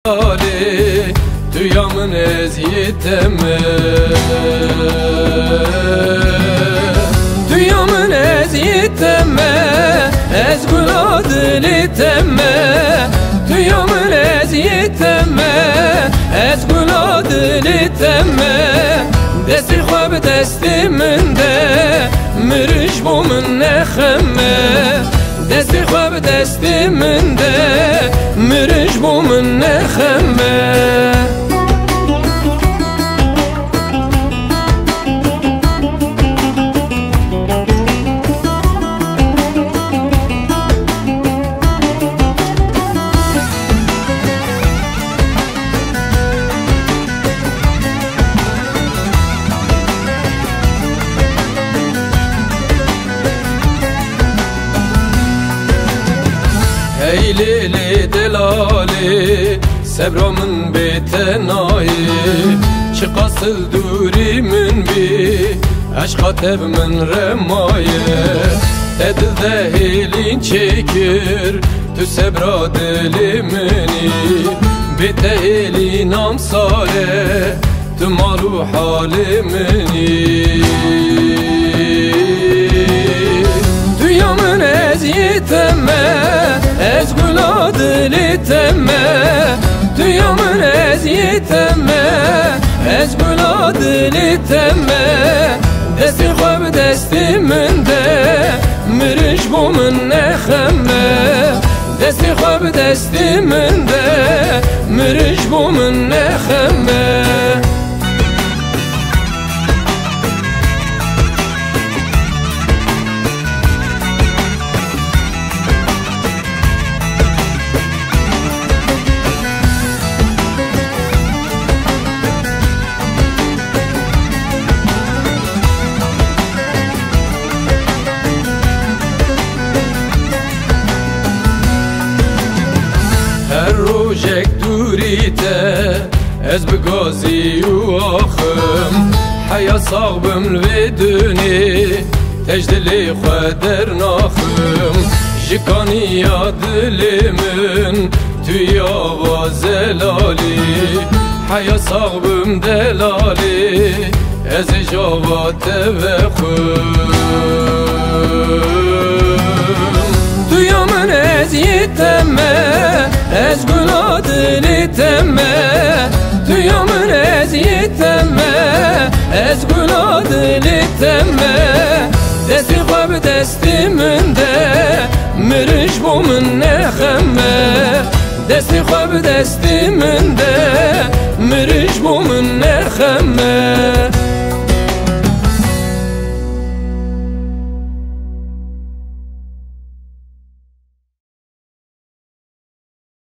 Duyamın eziyeteme, duyamın eziyeteme, ezgula diliteme, duyamın eziyeteme, ezgula diliteme. Desti xweb destiminde, miriş bu min nexeme. Desti xweb destiminde, miriş bu min nexeme. Ey lili delali, sebramın betenayi, çıkasıl durimin bi, aşka tevmin remaye. Tedilde hilin çekir, tu sebra dilimini, bite hilin amsale, tu malu halimini. Duyamın eziyeteme, ezgula diliteme, duyamın eziyeteme, ezgula diliteme. Desti xweb destiminde, miriş bu min nexeme. Desti xweb destiminde, miriş bu min nexeme. Rojek durite, ez bi gazî û axim, heya sağ bim li dûnê, tecdilê xwe dernaxim. Ji kanîya dilê min, tu yava zelalî, heya sağ bim delalî, ez ê java te vexwim. Duyamın eziyeteme, ezgula diliteme, duyamın eziyeteme, ezgula diliteme. Desti xweb destiminde, miriş bu min nexeme. Desti xweb destiminde, miriş bu min nexeme.